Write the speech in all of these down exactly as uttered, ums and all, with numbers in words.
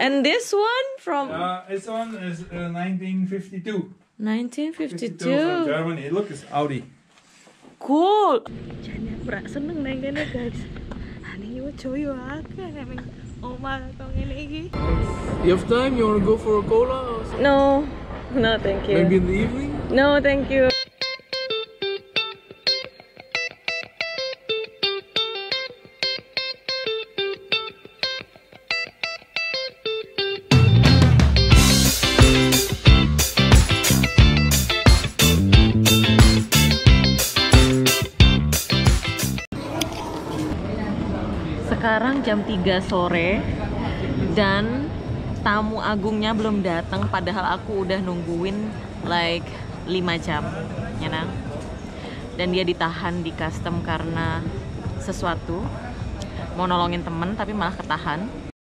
And this one from? Uh, this one is uh, nineteen fifty-two. nineteen fifty-two. From Germany. Look, it's Audi. Cool. Jangan pernah seneng neng kene guys. Ani yo joyo akeh neng omah kok ngene iki. You have time? You want to go for a cola? Or No, no thank you. maybe in the evening? No thank you. Sekarang jam tiga sore dan tamu agungnya belum datang, padahal aku udah nungguin like lima jam ya nang. Dan dia ditahan di custom karena sesuatu, mau nolongin temen tapi malah ketahan.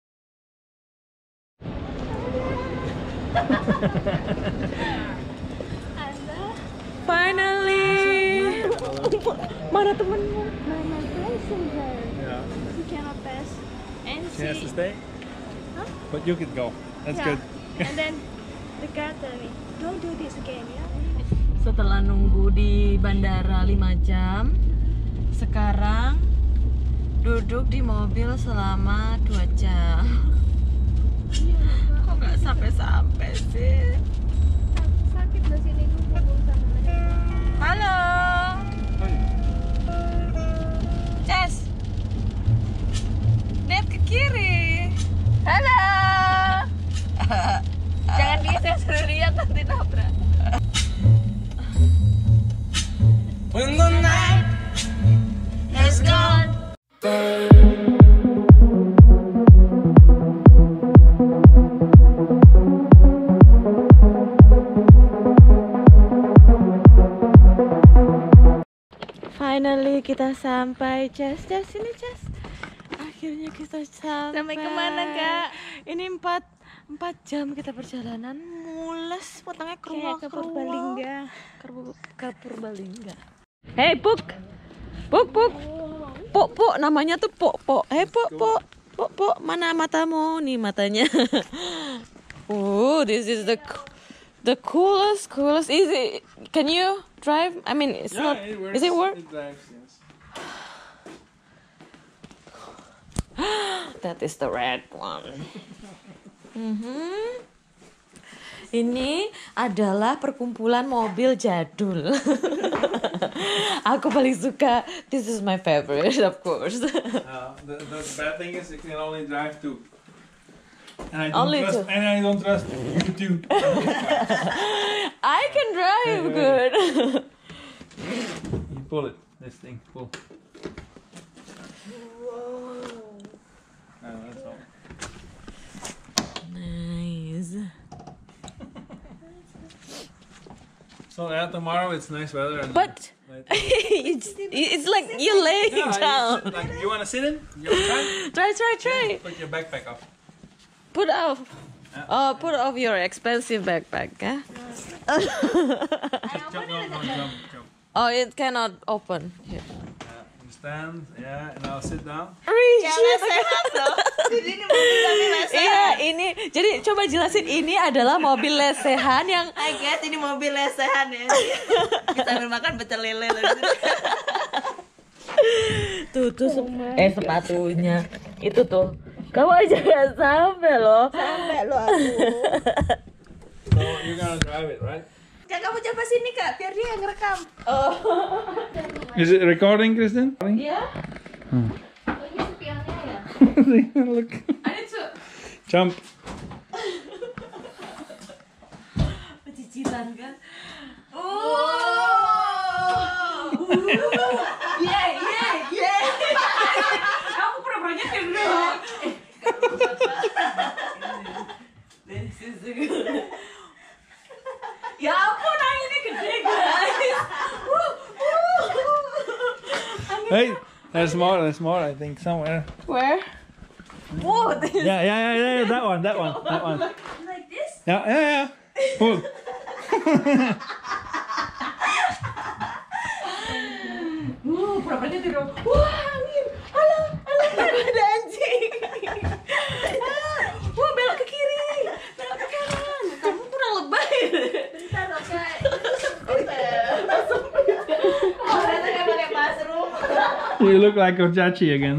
Finally. Mana temenmu? My friends in there. Yeah. She cannot pass. And She has to stay? Huh? But you could go. That's yeah. good. And then the guard told me, don't do this again, yeah? Setelah nunggu di bandara lima jam, sekarang duduk di mobil selama dua jam. Kok nggak sampai-sampai sih? Sakit di sini punggung sama leher. Halo, Jess, lihat ke kiri. Halo. Jangan dia suruh lihat nanti nabrak. When the night Has gone. Finally kita sampai, Jess. Jess ini Jess. Akhirnya kita sampai. Sampai kemana, Kak? Ini empat empat jam kita perjalanan, mules, potongnya keruang Kayak ke Purbalingga. ke Purbalingga. Hey Puk, Puk Puk, Puk Puk, namanya tuh Puk Puk. Hey Puk Puk, Puk Puk, mana matamu? Nih matanya. Oh, this is the the coolest, coolest. Is it? Can you drive? I mean, it's Yeah, not. it works. Is it work? It drives, yes. That is the red one. Mhm. Ini adalah perkumpulan mobil jadul. Aku paling suka. This is my favorite, of course. Uh, the, the bad thing is you can only drive two. And I don't Only trust, two. And I don't trust you two. I can drive Hey, hey. good. You pull it. This thing. Pull. Uh, that's all. Nice. So yeah, tomorrow it's nice weather. And But like, it's, it's like you're laying yeah, you, down. sit- like, you wanna sit in? You wanna try? Try, try, try. Put your backpack off. Put off. Yeah. Oh, put off your expensive backpack, huh? Just jump, no, no, jump, jump. Oh, it cannot open. Here. Yeah, you stand. Yeah, and I'll sit down. Iya, ini jadi coba jelasin, ini adalah mobil lesehan yang I guess ini mobil lesehan ya. Kita sambil makan pecel lele. tuh tuh sep- eh sepatunya itu tuh. Kamu aja nggak sampai loh. Sampai lo aku. So you're gonna drive it, right? Kak, kamu coba sini Kak, biar dia yang ngerekam. Is it recording, Kristen? Iya. Ini spionnya ya. Look. I need to. Jump. Cicilan kan. Oh. Yeah, yeah, yeah. Kamu pura-pura nyetir dong. This is good. Ya ampun, anginnya gede guys. Hey, there's more. There's more. I think somewhere. Where? Whoa, this Yeah, yeah, yeah, yeah. That one. That one. That one. Like this? Yeah, yeah, yeah. Pull. Uh, pura-pura nyetir dong. Wah, angin. Halo, halo, takut ada anjing. Ah, wah, belok ke You look like Ojachi again.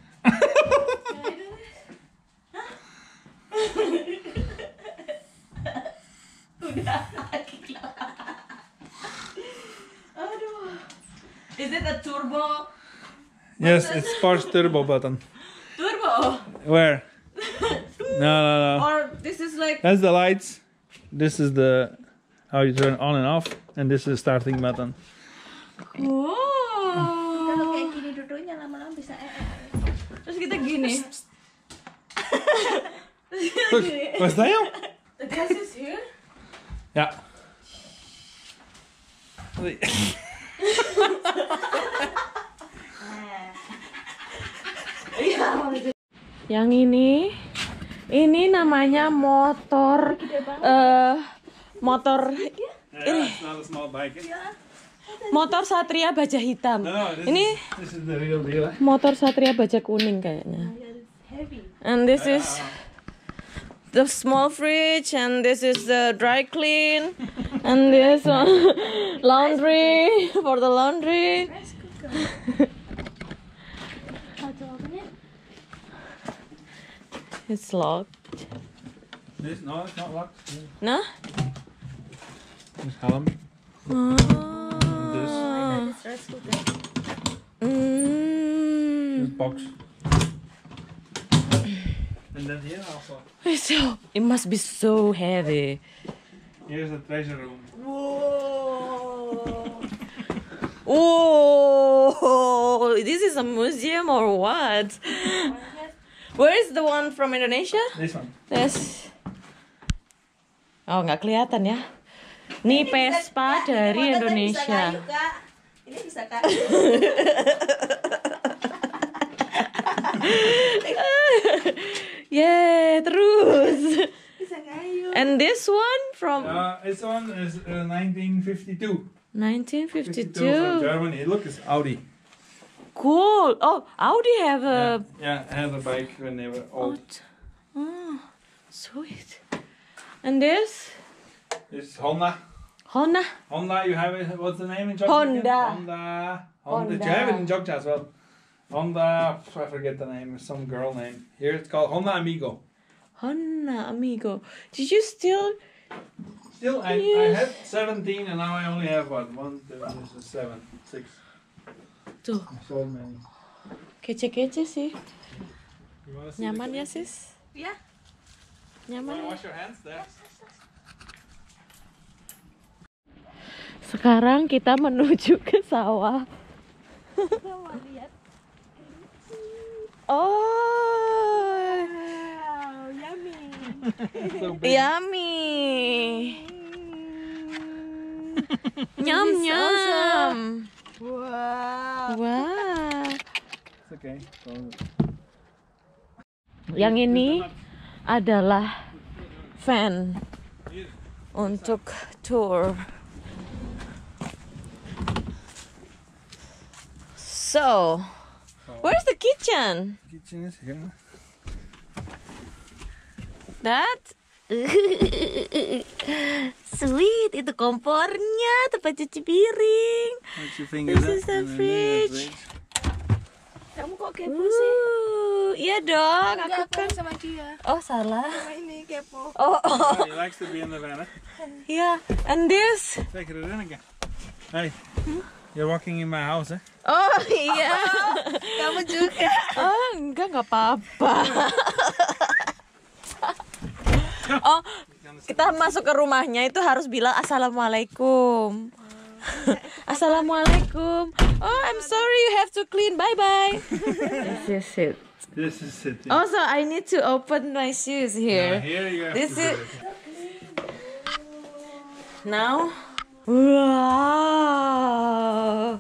Is it a turbo? Yes, it's Porsche turbo button. Turbo? Where? No, no, no. Or this is like... That's the lights. This is the how you turn on and off, and this is starting button. Oh. Kalau kayak gini duduknya lama-lama bisa eh. eh. Terus kita gini. Look, what's that? The gas is here. Yeah. Yang ini, ini namanya motor, eh motor Yeah, it's not a small bike. motor Satria baja hitam. No, no, this, Ini is, this is the real deal. motor Satria baja kuning kayaknya. Heavy. And this is the small fridge, and this is the dry clean, and this one laundry for the laundry. Rice cooker. How to open it? It's locked. This no, it's not locked. Nah. This helm. Ah. This, This rice cooker. Mm. this box. And then here also. It's so, it must be so heavy. Here's the treasure room. Whoa. Oh, this is a museum or what? Where is the one from Indonesia? This one. Yes. Oh, nggak kelihatan ya. Nih Vespa dari Indonesia. Ini bisa kak. Yeah, terus. Bisa kayu. And this one from Uh, this one is uh, nineteen fifty-two. nineteen fifty-two from fifty-two. Germany. Look, it's Audi. Cool. Oh, Audi have a. Yeah, I had a bike when they were old. Oh, sweet. And this This is Honda. Honda. Honda, you have it. What's the name in Jogja? Honda. again? Honda. Honda. You have it in Jogja as well. Honda. I forget the name. It's some girl name. Here it's called Honda Amigo. Honda Amigo. Did you still? Still, I, I Yes. had seventeen, and now I only have what? One, two, this is seven, six. Tuh, I sold many. kece-kece sih. You wanna see Nyaman the ya sis? Ya. Nyaman. Wanna Ya? wash your hands there? Sekarang kita menuju ke sawah. Kita mau lihat. Oh, Wow, yummy. So big. yummy. Nyam nyam. Wow. Wah. It's okay. So, Yang ini adalah van untuk tour. So, where's the kitchen? kitchen is here. That sweet, itu kompornya, tempat cuci piring. Put your fingers This is up the and then fridge. Kamu kok kepo sih? Uh, iya dong, Enggak, aku kan. sama dia. Oh salah. Sama ini kepo. Oh, oh, Oh, he likes to be in the van. Eh? yeah. And this. Take it in again. Hey, you're walking in my house, eh? Oh iya. Kamu juga. Oh enggak nggak apa-apa. Oh kita masuk ke rumahnya itu harus bilang assalamualaikum. Assalamualaikum. Oh I'm sorry you have to clean. Bye bye. This is it. This is it. yeah. Also I need to open my shoes Yeah, here. here you have This to is do it. now. Wow.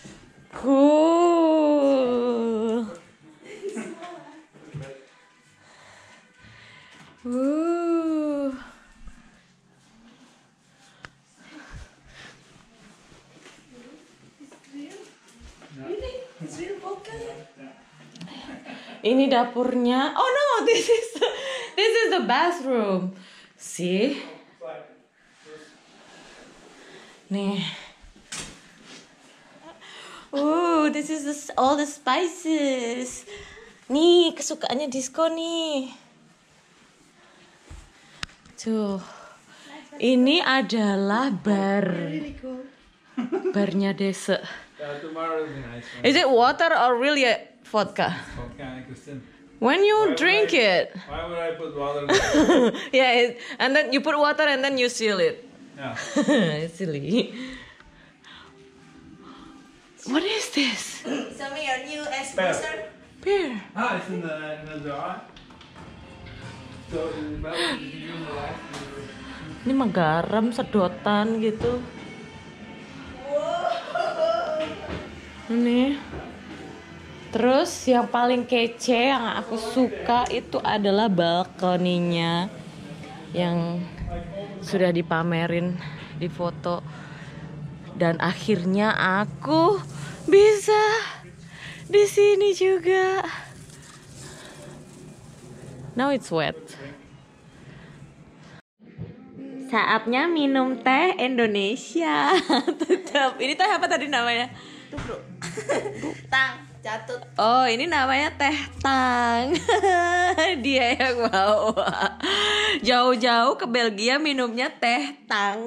Cool. Ooh. Ini dapurnya. Oh no, this is the, this is the bathroom. See? Nih. Oh, this is the, all the spices. Nih, kesukaannya Disco nih. Tuh. Ini adalah bar. Barnya Desa. Yeah, tomorrow will be nice. Man. Is it water or really vodka? Okay, Christine. When you Why would drink I- it. Why would I put water in it? Yeah, it, and then you put water and then you seal it. Yeah. Silly. What is this? Show me your new espresso. Beer. Ah, it's in the in the jar. So is that what you use the last? Ini mah garam sedotan gitu. Ini. Terus yang paling kece yang aku suka itu adalah balkoninya yang sudah dipamerin di foto. Dan akhirnya aku bisa di sini juga. Now it's wet. Saatnya minum teh Indonesia. Tetap. Ini teh apa tadi namanya? Tubruk. Tang, jatuh. Oh, ini namanya teh tang. Dia yang bawa. Jauh-jauh ke Belgia minumnya teh tang.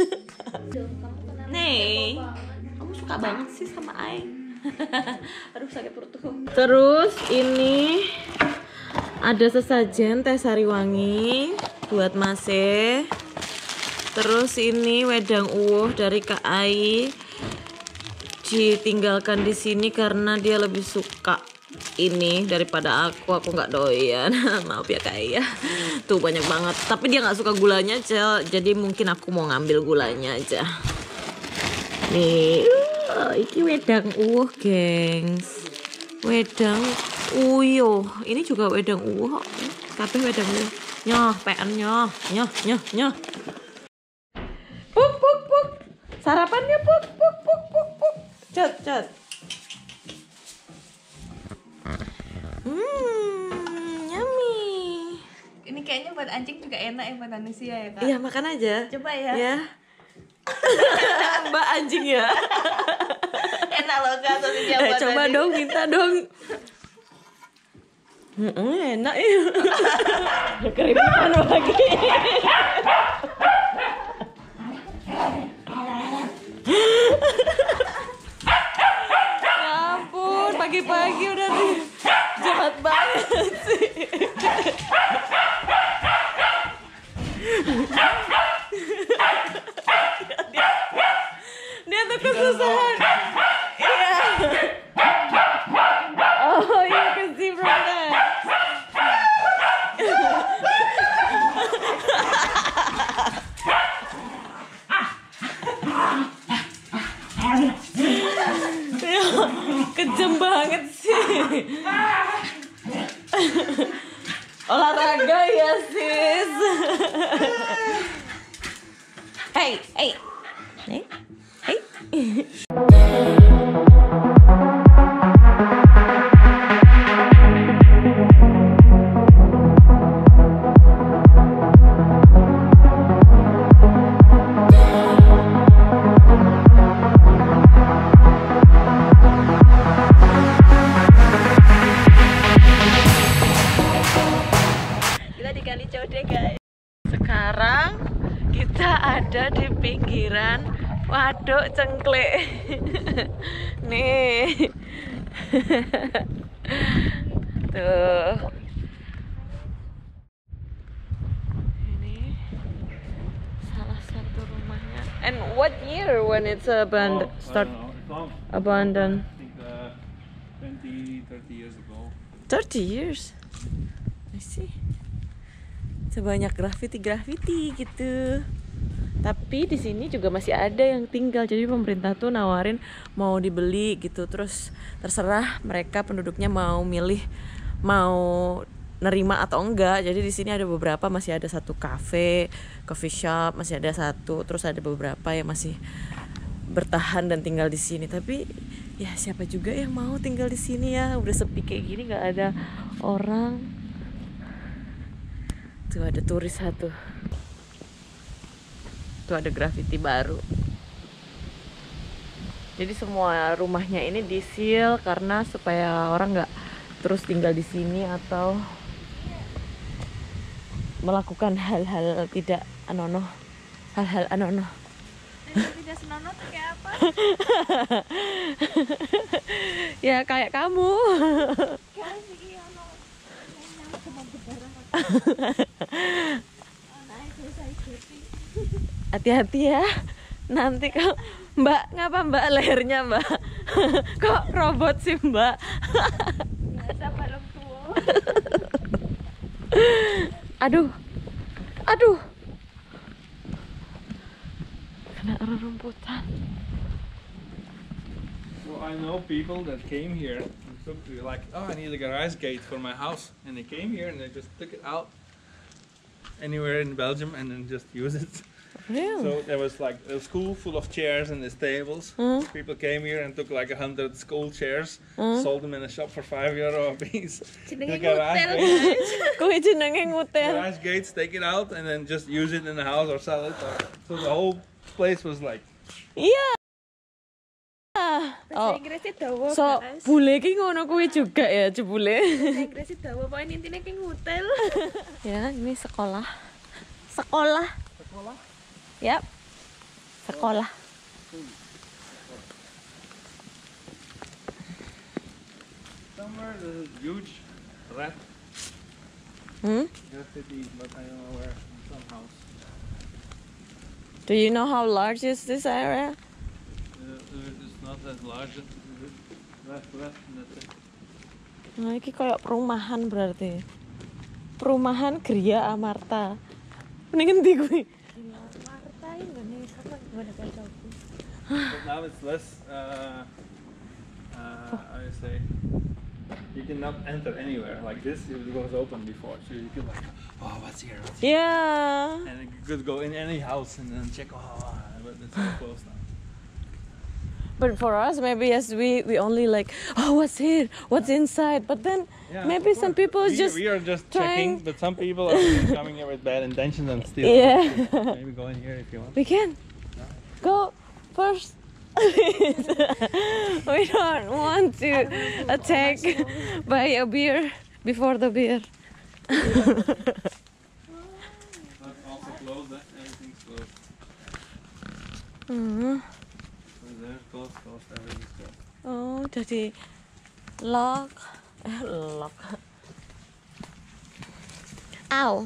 Nih, kamu suka banget sih sama Aing. Aduh, sakit perut tuh. Terus ini ada sesajen teh sariwangi buat Mase. Terus ini wedang uwuh dari Kak Ai. Ditinggalkan di sini karena dia lebih suka ini daripada aku. Aku nggak doyan. Maaf ya Kak Ai ya. Tuh banyak banget. Tapi dia nggak suka gulanya aja. Jadi mungkin aku mau ngambil gulanya aja. Nih, uh, iki wedang uwuh, gengs. Wedang uyuh. Ini juga wedang uwuh. Kabeh wedang uwuh. Nyoh, P N nyoh, nyoh, nyoh, nyoh. Puk, puk, puk. Sarapannya puk, puk, puk, puk, puk. Cet, cet. Hmm, yummy. Ini kayaknya buat anjing juga enak ya buat manusia ya, Kak? Iya, makan aja. Coba ya. Ya. Mbak anjing ya. Enak loh Kak, sosisnya Eh, buat coba anjing. dong, minta dong. Mm, enak ya. Keributan lagi. Ya ampun, pagi-pagi udah nih. Jahat banget sih. dia, dia tuh kesusahan. Iya. Oh, you can see from that. Kejam banget sih. Olahraga ya sis. Hey, hey, hey, hey. Kita di Kali Code guys. Sekarang kita ada di pinggiran Waduk Cengklek. Nih. Tuh. Ini salah satu rumahnya. And what year when it's abandoned? Start abandoned. I think uh, twenty, thirty years ago. thirty years. I see. Sebanyak grafiti-grafiti gitu. Tapi di sini juga masih ada yang tinggal. Jadi pemerintah tuh nawarin mau dibeli gitu. Terus terserah mereka penduduknya mau milih mau nerima atau enggak. Jadi di sini ada beberapa, masih ada satu cafe, coffee shop, masih ada satu. Terus ada beberapa yang masih bertahan dan tinggal di sini. Tapi ya siapa juga yang mau tinggal di sini ya? Udah sepi kayak gini, nggak ada orang. Tuh ada turis satu. Tuh ada grafiti baru. Jadi semua rumahnya ini disil karena supaya orang nggak terus tinggal di sini atau melakukan hal-hal tidak anono, hal-hal anono. Tidak senonoh tuh kayak apa? Ya kayak kamu. Kan sih ono yang sama berdarah. Anak itu saya jadi. Hati-hati ya. Nanti kok Mbak, ngapa Mbak lehernya Mbak? Kok robot sih Mbak? Biasa balong tua. Aduh, aduh, kena rerumputan. So I know people that came here and took to like, oh, I need a garage gate for my house, and they came here and they just took it out anywhere in Belgium and then just use it. Really? So there was like a school full of chairs and these tables. Hmm? People came here and took like a hundred school chairs, Hmm? sold them in a shop for five euro a piece. Jenenge The garage hotel, gate- guys. Kuwi jenenge ngutel. garage gates, take it out and then just use it in the house or sell it. Or, so the whole place was like, Iya. Bahasa Oh, Inggrisnya dawa, so guys. bule ki ngono kuwi juga ya, jebule. Bahasa Inggrisnya dawa, pokoknya intinya kayak hotel. Ya, ini sekolah. Sekolah. Sekolah? Yap. Sekolah. Somewhere there's a huge rat Hmm? graffiti, but I don't know where. In some house. Do you know how large is this area? Uh, uh, it's not that large. It's left, left, and that's it. Nah, ini kayak perumahan berarti. Perumahan Gria Amarta. Ini ngendi kuwi? Marta Indonesia kan gimana kacauku. But now it's less. Uh, uh, how you say? You cannot enter anywhere like this. It was open before, so you could like, oh, what's here? What's here? Yeah. And you could go in any house and then check. Oh, but it's all closed now. But for us, maybe yes, we we only like, oh, what's here? What's inside? But then Yeah, maybe of some course. people we, just we are just trying- checking, but some people are really coming here with bad intentions and steal. Yeah. Maybe go in here if you want. we can go first. We don't want to attack by a beer before the beer. That's also closed. eh? Everything's closed. Hmm. So there's closed, closed, everything's closed. Oh, jadi lock, eh, lock. Ow.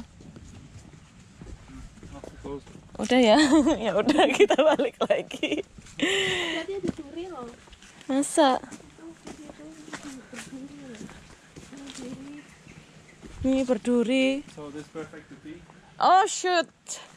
Also closed. Udah ya, ya udah kita balik lagi. Tadi ada curi loh. Masa? Ini berduri. So this perfect to pee. Oh shoot.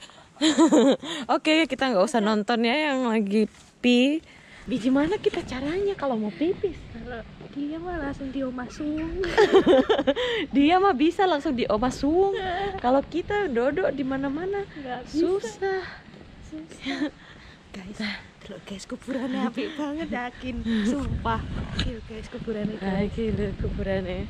Oke, kita nggak usah nonton ya yang lagi pi. Di gimana kita caranya kalau mau pipis? Kalau dia mah langsung diomasung. Dia mah bisa langsung di Oma Suwung. Kalau kita dodok di mana-mana Nggak bisa. susah. Susah. Guys, kalau guys kuburannya apik banget yakin. Sumpah. Iya guys kuburannya Nah, guys. iki lho kuburane.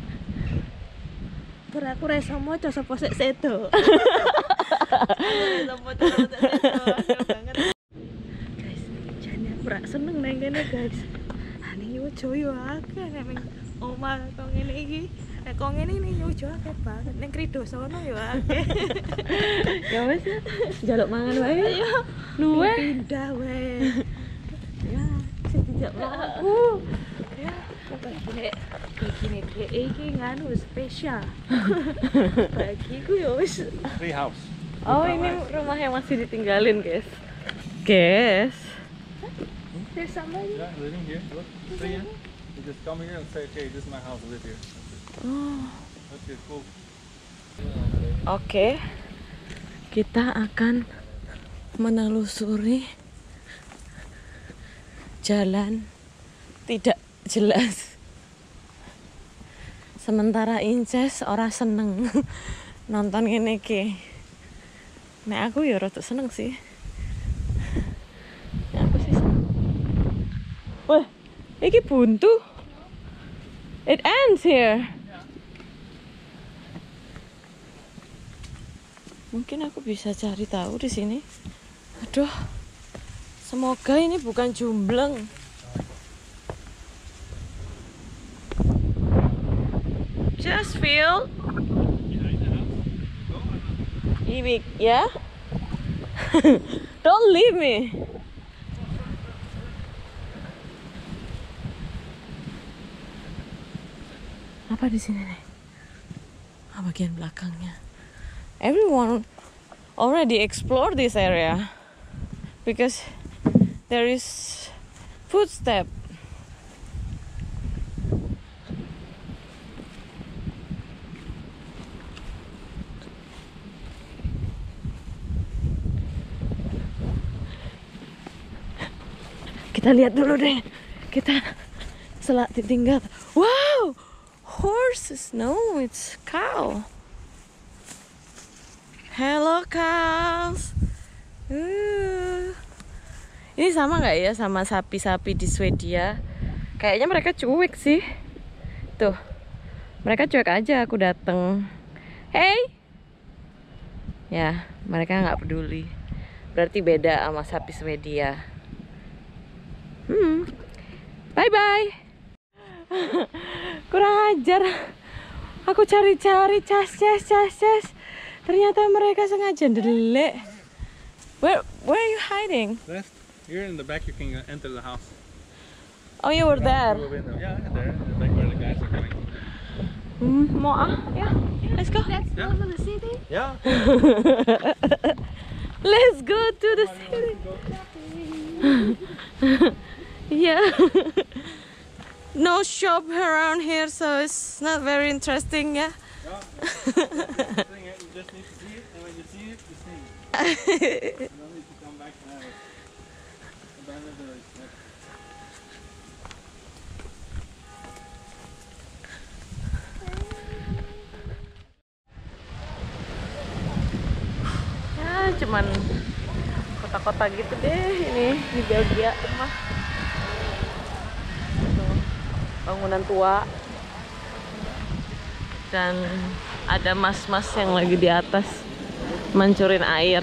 Tur aku ra iso maca sapa sik sedo. Aku ra iso maca sapa sik sedo. Angel banget. Guys, jane aku ra seneng nang kene guys. Ane yo joyo akeh nek ning omah kok ngene iki. Nek kok ngene iki yo joyo akeh banget. Ning Krido sono yo akeh. Ya wes ya. Jaluk mangan wae. Luwe. Pindah weh. Ya, sing dijak aku. Ya, begini begini dek iki nganu spesial. Bagiku yo wis. Free house. Oh, ini rumah yang masih ditinggalin, guys. Guys. There's somebody. Yeah, living here. Look, free. Yeah? You just come here and say, okay, this is my house. I live here. That's it. Oh. That's it. Cool. Oke. Kita akan menelusuri jalan tidak jelas. Sementara Inces ora seneng nonton ngene iki. Nek aku ya rada seneng sih. Nek aku sih seneng. Wah, iki buntu. It ends here. Mungkin aku bisa cari tahu di sini. Aduh, Semoga ini bukan Jumbleng. Just feel. Iwik, ya? Don't leave me. Apa di sini nih? Ah, bagian belakangnya. Everyone already explored this area because there is footstep. Kita lihat dulu deh. Kita setelah ditinggal. Wow, horses. No, it's cow. Hello cows. Uh. Ini sama nggak ya sama sapi-sapi di Swedia? Kayaknya mereka cuek sih. Tuh, mereka cuek aja aku dateng. Hey. Ya, mereka nggak peduli. Berarti beda sama sapi Swedia. Hmm. Bye bye. Kurang ajar. Aku cari-cari cas cas cas cas. Ternyata mereka sengaja ndelek. Where where are you hiding? Left. Here in the back, you can enter the house. Oh, you were there. Through a window. Yeah, there in the back where the guys are going. Hmm, mau ah? Ya, let's go. Let's go to the city. Yeah. Let's go to the city. Yeah. No shop around here, so it's not very interesting, yeah. Yeah. The thing is, you just need to see it, and when you see it, you sing. You don't need to come back and have it. Abandon the next. Ya, cuman kota-kota gitu deh ini di Belgia mah. Tuh, bangunan tua. Dan ada mas-mas yang lagi di atas mancurin air.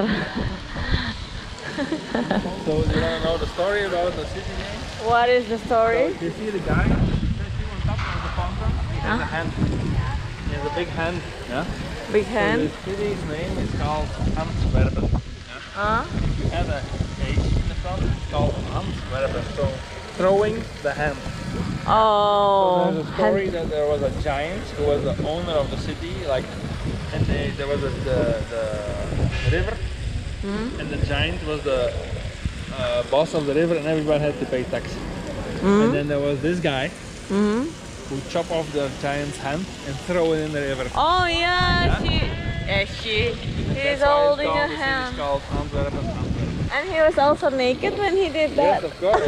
So, you want to know the story about the city name? What is the story? You see the guy sitting on top of the fountain? He has a hand. He has a big hand. Yeah. Big So hand. the city's name is called Antwerpen. Yeah. Huh? If you add a H in the front, it's called Antwerpen. So throwing the hand. Oh. So there's a story that there was a giant who was the owner of the city, like, and they, there was a, the the river, Hmm? and the giant was the uh, boss of the river, and everybody had to pay tax. Hmm? And then there was this guy Hmm? who chop off the giant's hand and throw it in the river. Oh yeah, Yeah? she, yeah, she, he's That's why it's holding called- a the hand, city's called Antwerpen. Antwerpen. and he was also naked when he did Yes, that. of course.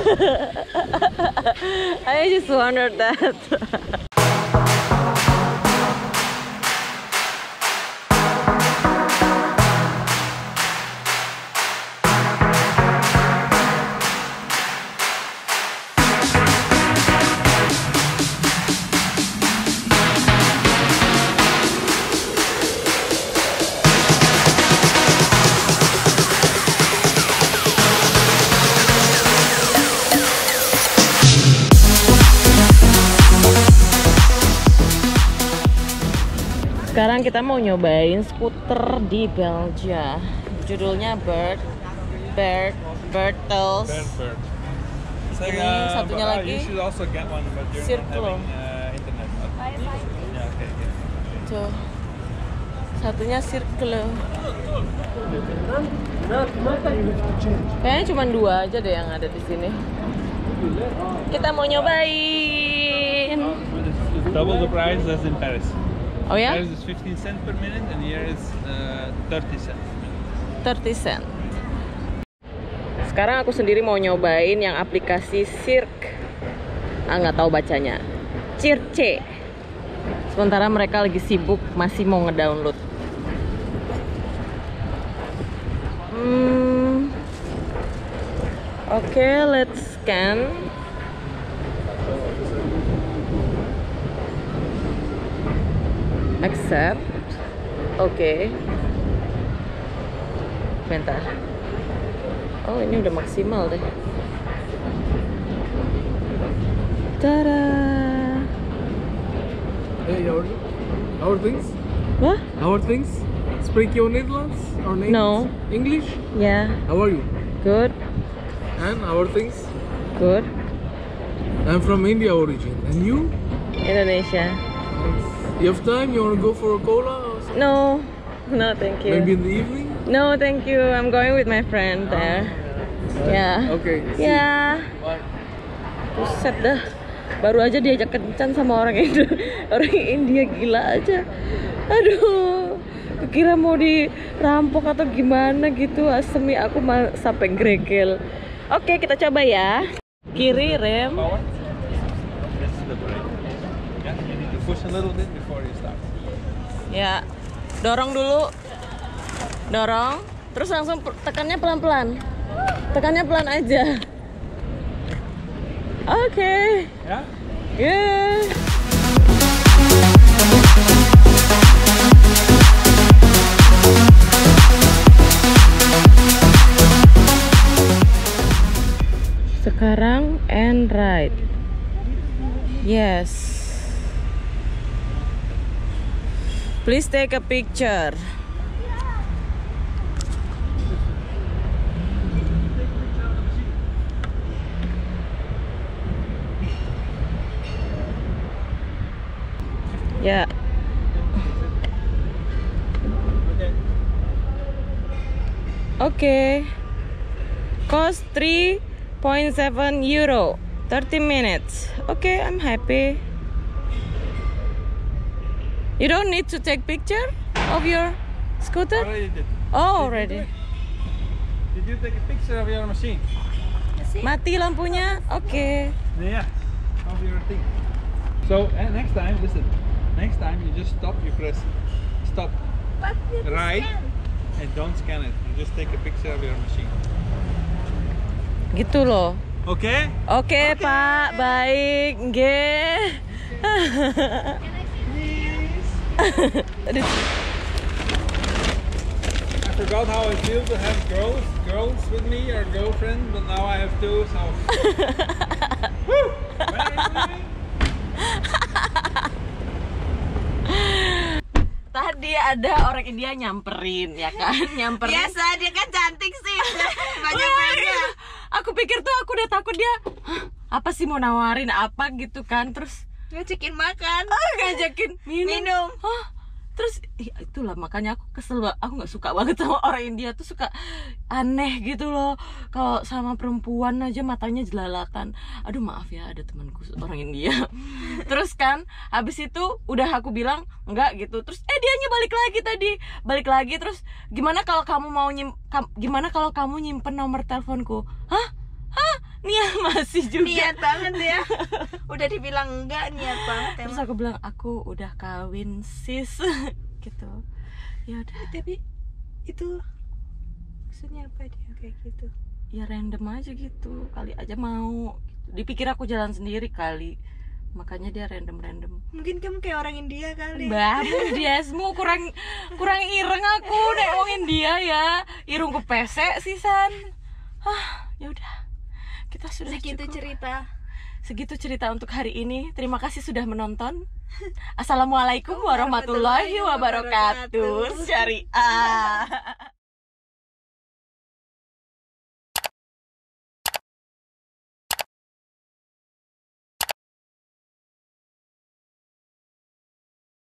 I just wondered that. Sekarang kita mau nyobain skuter di Belgia. Judulnya Bird, Bird, Birtles. Bird, bird. Ini uh, satunya but, uh, lagi. You should also get one, but you're Circle. not having uh, internet. Yeah, okay, okay. Tuh, satunya Circle. Kayaknya cuma dua aja deh yang ada di sini. Kita mau nyobain. It's double the price as in Paris. Oh ya? Paris is fifteen cents per minute, and here is uh, thirty cents. thirty cent. Sekarang aku sendiri mau nyobain yang aplikasi Cirque. Ah, nggak tahu bacanya. Circe. Sementara mereka lagi sibuk masih mau ngedownload. Hmm. Oke, okay, let's scan. Accept. Oke. Okay. Bentar. Oh, ini udah maksimal deh. Tada. Hey, our, our things? What? Our things? Spreek your Nederlands? Or names? No. English? Yeah. How are you? Good. And our things? Good. I'm from India origin. And you? Indonesia. You have time? You want to go for a cola or something? No. No, thank you. Maybe in the evening? No, thank you. I'm going with my friend there. Yeah. Okay. see you. Ya. Bye. Buset dah. Baru aja diajak kencan sama orang Indo, orang India, gila aja. Aduh. Kira mau dirampok atau gimana gitu. Asemi aku mah sampai gregel. Oke, kita coba ya. Kiri rem. Power. This is the brake. Yeah, you need to push a little bit before you start. Ya. Dorong dulu. Dorong. Terus langsung tekannya pelan-pelan. Tekannya pelan aja. Oke. Yeah? Yeah. Sekarang and right. Yes. Please take a picture. Ya. Oke. Cost three point seven euro. thirty minutes. Okay, I'm happy. You don't need to take picture of your scooter? Already did. Oh, Did you do already. it? Did you take a picture of your machine? Mati lampunya. Oke. Yeah, of your thing. So uh, next time, listen. Next time you just stop. You press stop. Right, and don't scan it. You just take a picture of your machine. Gitu loh. Okay? Oke, Pak. Baik. Nggih. I forgot how I feel to have girls, girls with me or girlfriend, but now I have two. So. Woo! When are you leaving? Tadi ada orang India nyamperin, ya kan? Nyamperin. Biasa dia kan cantik sih. Banyak Wah, banyak. iya. Aku pikir tuh aku udah takut dia. "Hah, apa sih mau nawarin apa gitu kan?" Terus Ngajakin makan. ah, ngajakin minum. Minum. Hah? Terus ih, itulah makanya aku kesel banget. Aku nggak suka banget sama orang India tuh, suka aneh gitu loh. Kalau sama perempuan aja matanya jelalatan. Aduh maaf ya, ada temanku orang India. Terus kan habis itu udah aku bilang enggak gitu. Terus eh dianya balik lagi tadi. Balik lagi terus gimana kalau kamu mau nyim kam- gimana kalau kamu nyimpen nomor teleponku? Hah? Hah? Niat masih juga. Niat banget ya. Udah dibilang enggak, niat banget Terus emang. aku bilang aku udah kawin sis gitu. Ya udah, Tapi itu maksudnya apa dia kayak gitu? ya random aja gitu. Kali aja mau. Dipikir aku jalan sendiri kali. Makanya dia random-random. Mungkin kamu kayak orang India kali. Bangun diasmu kurang kurang ireng aku nek wong India ya. Irungku pesek sisan. Hah, ya udah. Kita sudah Segitu cukup. cerita. Segitu cerita untuk hari ini. Terima kasih sudah menonton. Assalamualaikum warahmatullahi wabarakatuh. Syariah.